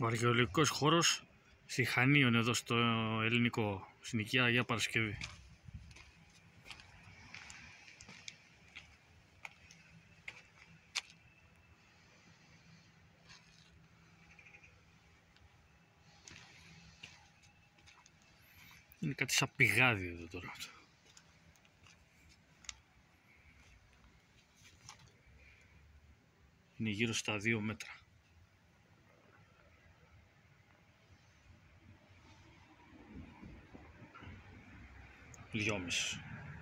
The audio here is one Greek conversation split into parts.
Ο αρχαιολογικός χώρος Σιχανίων εδώ στο ελληνικό, συνοικία Αγία Παρασκευή. Είναι κάτι σαν πηγάδι εδώ τώρα. Είναι γύρω στα 2 μέτρα. Δυόμιση.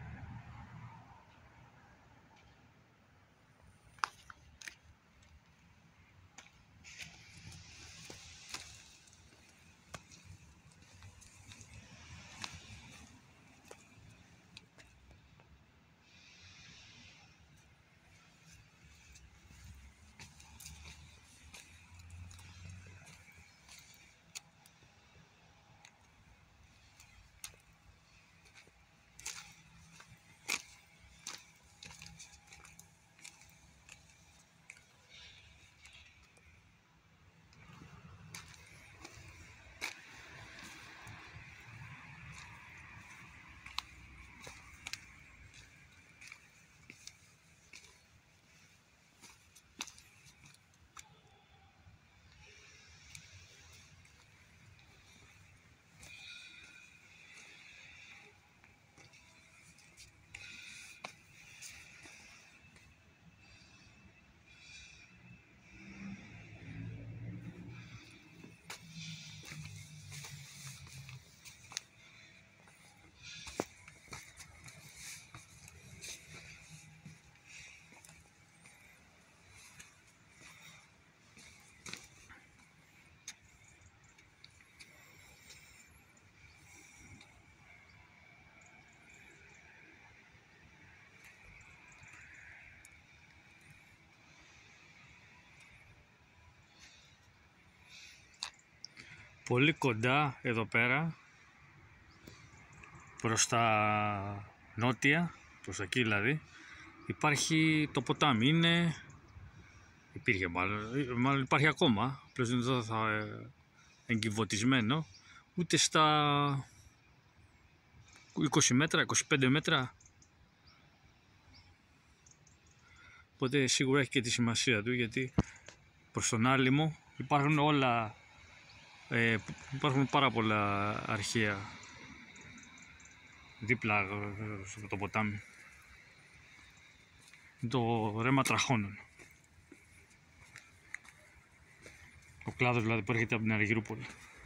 Πολύ κοντά εδώ πέρα, προς τα νότια, προς τα εκεί δηλαδή, υπάρχει το ποτάμι. Υπήρχε μάλλον υπάρχει ακόμα, απλώς είναι εδώ εγκυβωτισμένο, ούτε στα 20 μέτρα, 25 μέτρα. Οπότε σίγουρα έχει και τη σημασία του, γιατί προς τον άλυμο υπάρχουν πάρα πολλά αρχαία δίπλα στο ποτάμι. Το ρέμα τραχώνων. Ο κλάδος δηλαδή που έρχεται από την Αργυρούπολη.